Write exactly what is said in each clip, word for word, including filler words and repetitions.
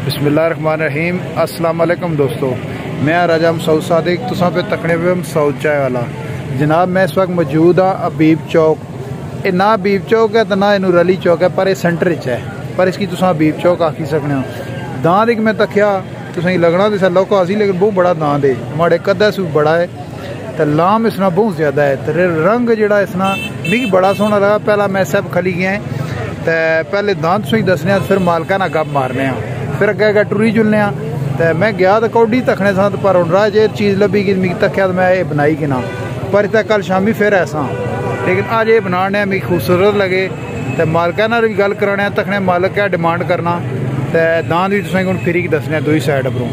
बिस्मिल्लाहिर्रहमानिर्रहीम। अस्सलाम वालेकुम दोस्तों, मैं राजा मसूद सादिक तुसा पे तकने पे मसूद चाय वाला। जनाब मैं इस वक्त मौजूद हाँ हबीब चौक। ये ना हबीब चौक है तो ना इनू रली चौक है, पर यह सेंटर च है, पर इसकी तुसा हबीब चौक आखी सकने हो। दांद एक मैं तक्या तुसें लगना तो लौका सी, लेकिन बहुत बड़ा दांद है, माड़े कदा से बड़ा है तो लाम इसना बहुत ज़्यादा है। तो रंग जड़ा इसना मिगी बड़ा सोहना लगा। पहला मैं सब खली गया तो पहले दांद तुसें दसने, फिर मालका ना गप मारने, फिर अगे अगे टुरी जुलने। तो मैं गया तो कौडी तकने सा, पर हूँ राह जे चीज़ लभी कि मिगी तक्या तो मैं ये बनाई कि ना, पर इतना कल शामी फिर ऐसा, लेकिन अज ये बनाने मिगी खूबसूरत लगे। तो मालका ना भी गल कराने तकने, मालक क्या डिमांड करना। तो दांद भी तुसें हूँ फिरी दसने दुई साइड परों।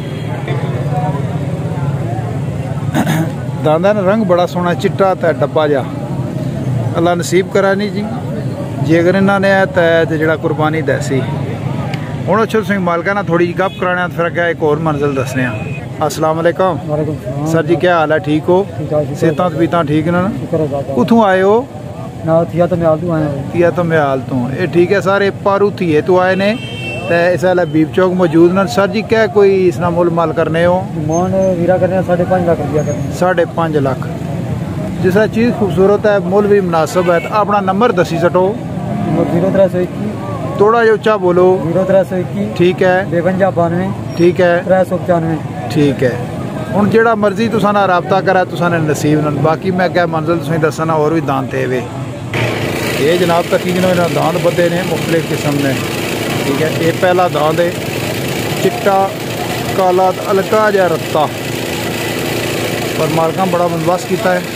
दांदा ना रंग बड़ा सोहना चिट्टा तो डब्बा जा, अल्लाह नसीब करा नहीं जी। जे अगर इन्होंने तो जड़ा कुर्बानी दैसी हूँ अच्छे तुम मालका ना थोड़ी गप कराने, फिर क्या एक और मंजिल दसने। अस्सलाम वालेकुम सर जी, क्या हाल है? ठीक हो? सेहत तबीयत ठीक न? कुथों आए हो? थिया तो म्याल तो आए थिया तो म्याल तो ये ठीक है सर। पारू थिए तो आए ने तो इस वेले हबीब चौक मौजूद न। सर जी क्या कोई इसना मुल माल करने हो? मान वीरा करने साढ़े पाँच लाख रुपया करने। साढ़े पाँच लाख जिस चीज़ खूबसूरत है, मुल भी मुनासिब है। तो अपना नंबर दसी सटो। जीरो त्रै सौ इक्की, थोड़ा जो उच्चा बोलो। जीरो त्रै सौ इक्की ठीक है, बेवंजा बानवे ठीक है, त्रै सौ पचानवे ठीक है। हूँ जोड़ा मर्जी तुसा ना रबता करा तुसा ने नसीब न। बाकी मैं क्या मंजिल तुसें दसना और भी दांद थे वे ये जनाब तक जिन्होंने इन्होंने दांद बदे ने मुख्तलिफ किस्म ने। ठीक है, ये पहला दांद है चिट्टा काला हल्का जहा रत्ता, पर मालका बड़ा बंदोबस्त किया है।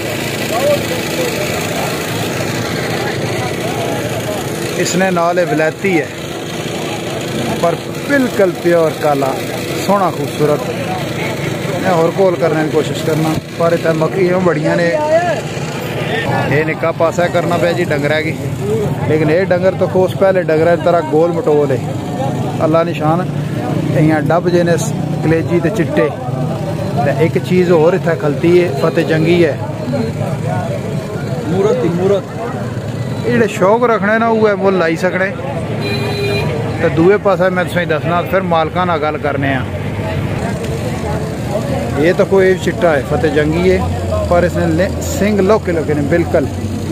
इसने नाल विलायती है, पर बिल्कुल प्योर काला सोहना खूबसूरत। मैं होर कोल करने की कोशिश करना, पर इतना मक्खियां बड़िया ने। ये निक्का पासा करना पे जी डंगरा की, लेकिन ये डंगर तो कोस पहले डंगर तरह गोल मटोल है। अल्लाह निशान इं डब जे ने कलेजी तो चिट्टे। तो एक चीज़ होर इतना खलती है, फतेह जंगी है मूरत मूरत। ये शौक रखने ना वो मुल लाई सकने। तो दूए पासा मैं तुसें दसना, फिर मालका ना गल करने। ये तो कोई चिट्टा है फतेह जंगी है, पर इसने सिंग लौके लौके ने बिल्कुल।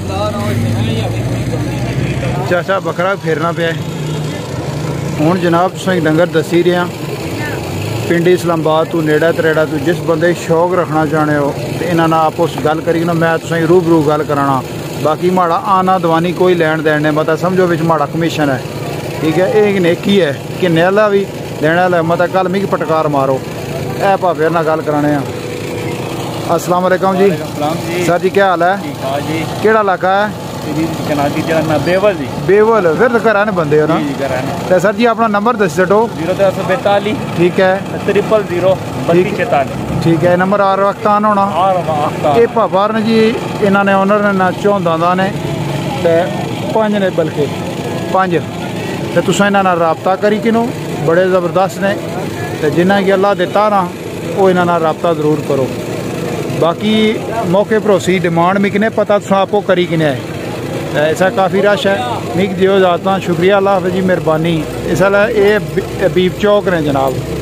चाचा बकरा फेरना पे हूँ जनाब तुसें डंगर दसी रहा। पिंडी इस्लामाबाद तू नेड़ा तरेड़ा तू जिस बंदे शौक रखना चाहते हो तो इन्होंने आपस गल करी ना, मैं तुसें रूबरू गल कराना। बाकी माड़ा आना दवानी कोई लैन देन नहीं, मतलब समझो बिच माड़ा कमीशन है। ठीक है, एक नेकी है किन्ने वाला भी देने वाला, मतलब कल मिगी पटकार मारो ए भावे ना गल कराने। अस्सलाम वालेकुम जी। सर जी क्या हाल है? केड़ा इलाका है? बेवल जी। बेवल फिर तो घर ने बंदे हो ना। तो सर जी अपना नंबर दस छो। जीरो त्रै सौ बैताली ठीक है, ट्रिपल जीरो बत्ती चौताली ठीक है। नंबर आर वक्त आन होना। ये भापार ने जी, इन्होंने ओनर ने ना चौं दादा ने तो पंज ने, बल्कि पंज। तो तुस इन्होंने रबता करी किनो, बड़े ज़बरदस्त ने। तो जिन्हें कि अल्लाह दिता ना वो इन्होंने रबता जरूर करो। बाकी मौके भरोसी डिमांड मिगी ने पता तुस आपो करी किने है। ऐसा काफ़ी रश है, मिग दियो जाता। शुक्रिया अल्लाह हाफ़िज़ जी, मेहरबानी। इस ये हबीब चौक ने जनाब।